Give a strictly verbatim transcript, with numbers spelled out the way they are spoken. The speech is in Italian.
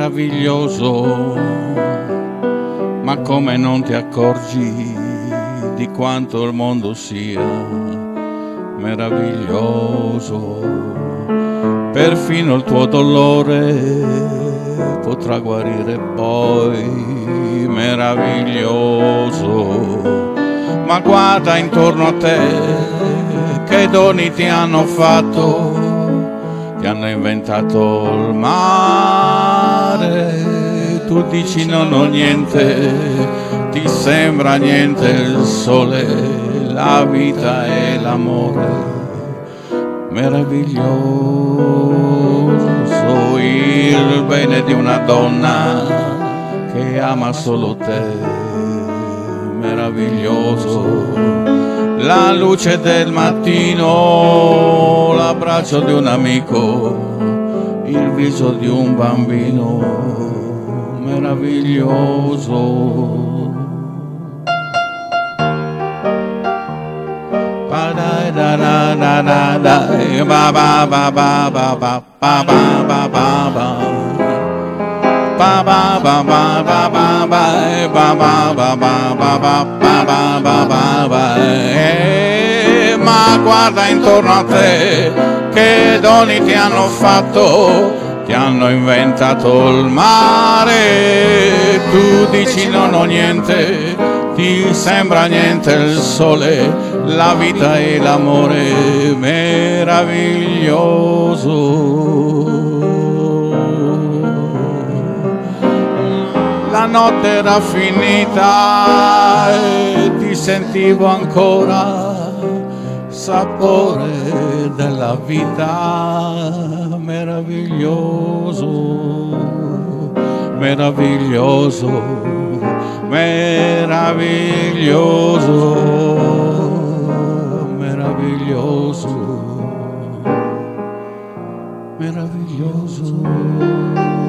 meraviglioso, ma come non ti accorgi di quanto il mondo sia meraviglioso. Perfino il tuo dolore potrà guarire poi, meraviglioso. Ma guarda intorno a te, che doni ti hanno fatto, ti hanno inventato il mare. Tu dici non ho niente, ti sembra niente il sole, la vita e l'amore, meraviglioso. Il bene di una donna che ama solo te, meraviglioso. La luce del mattino, l'abbraccio di un amico, il viso di un bambino, meraviglioso. Ma guarda intorno a te, che doni ti hanno fatto, ti hanno inventato il mare. Tu dici non ho niente, ti sembra niente il sole, la vita e l'amore, meraviglioso. La notte era finita e ti sentivo ancora sapore della vita, meraviglioso, meraviglioso, meraviglioso, meraviglioso, meraviglioso.